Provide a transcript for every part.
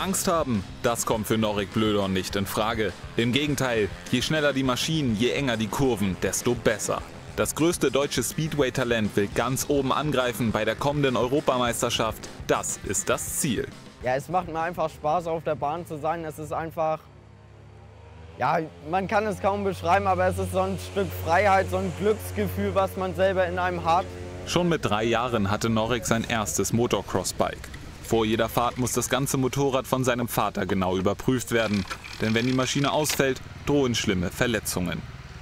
Angst haben, das kommt für Norik Blödorn nicht in Frage. Im Gegenteil, je schneller die Maschinen, je enger die Kurven, desto besser. Das größte deutsche Speedway-Talent will ganz oben angreifen bei der kommenden Europameisterschaft. Das ist das Ziel. Ja, es macht mir einfach Spaß, auf der Bahn zu sein. Es ist einfach, ja, man kann es kaum beschreiben, aber es ist so ein Stück Freiheit, so ein Glücksgefühl, was man selber in einem hat. Schon mit 3 Jahren hatte Norik sein erstes Motocross-Bike. Vor jeder Fahrt muss das ganze Motorrad von seinem Vater genau überprüft werden. Denn wenn die Maschine ausfällt, drohen schlimme Verletzungen.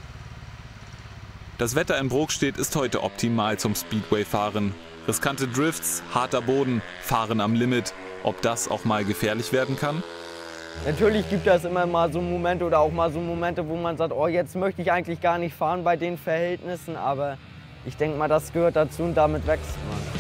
Das Wetter in Brokstedt ist heute optimal zum Speedway-Fahren. Riskante Drifts, harter Boden, Fahren am Limit. Ob das auch mal gefährlich werden kann? Natürlich gibt es immer mal so Momente oder auch mal so Momente, wo man sagt, oh, jetzt möchte ich eigentlich gar nicht fahren bei den Verhältnissen. Aber ich denke mal, das gehört dazu und damit wächst man.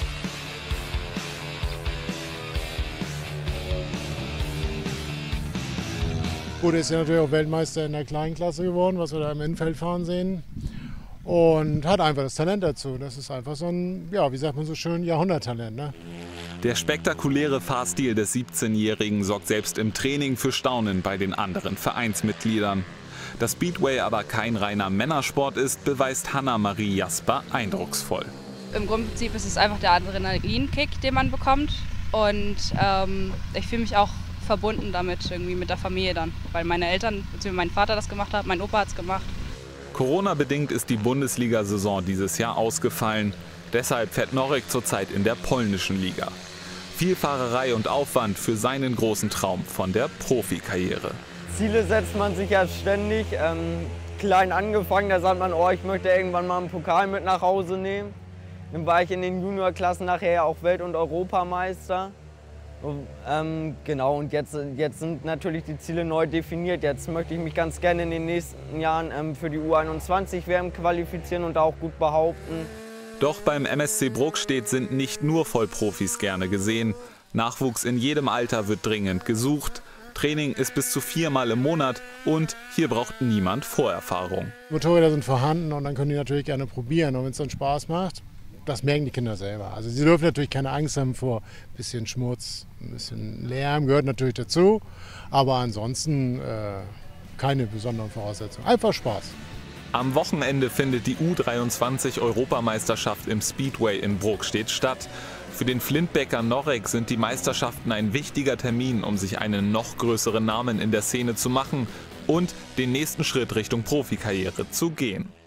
Gut, ist ja natürlich auch Weltmeister in der kleinen Klasse geworden, was wir da im Innenfeldfahren sehen. Und hat einfach das Talent dazu. Das ist einfach so ein, ja, wie sagt man so schön, Jahrhunderttalent. Ne? Der spektakuläre Fahrstil des 17-Jährigen sorgt selbst im Training für Staunen bei den anderen Vereinsmitgliedern. Dass Speedway aber kein reiner Männersport ist, beweist Hanna-Marie Jasper eindrucksvoll. Im Grundprinzip ist es einfach der Adrenalinkick, den man bekommt. Und ich fühle mich auch verbunden damit, irgendwie mit der Familie dann. Weil meine Eltern, beziehungsweise mein Vater das gemacht hat, mein Opa hat es gemacht. Corona-bedingt ist die Bundesliga-Saison dieses Jahr ausgefallen. Deshalb fährt Norik zurzeit in der polnischen Liga. Viel Fahrerei und Aufwand für seinen großen Traum von der Profikarriere. Ziele setzt man sich ja ständig. Klein angefangen, da sagt man, oh, ich möchte irgendwann mal einen Pokal mit nach Hause nehmen. Dann war ich in den Juniorklassen nachher auch Welt- und Europameister. Genau, und jetzt sind natürlich die Ziele neu definiert. Jetzt möchte ich mich ganz gerne in den nächsten Jahren für die U21-WM qualifizieren und auch gut behaupten. Doch beim MSC Brokstedt sind nicht nur Vollprofis gerne gesehen. Nachwuchs in jedem Alter wird dringend gesucht. Training ist bis zu 4-mal im Monat und hier braucht niemand Vorerfahrung. Motorräder sind vorhanden und dann können die natürlich gerne probieren. Und wenn es dann Spaß macht, das merken die Kinder selber. Also sie dürfen natürlich keine Angst haben vor ein bisschen Schmutz, ein bisschen Lärm, gehört natürlich dazu. Aber ansonsten keine besonderen Voraussetzungen. Einfach Spaß. Am Wochenende findet die U23-Europameisterschaft im Speedway in Brokstedt statt. Für den Flintbecker Norik sind die Meisterschaften ein wichtiger Termin, um sich einen noch größeren Namen in der Szene zu machen und den nächsten Schritt Richtung Profikarriere zu gehen.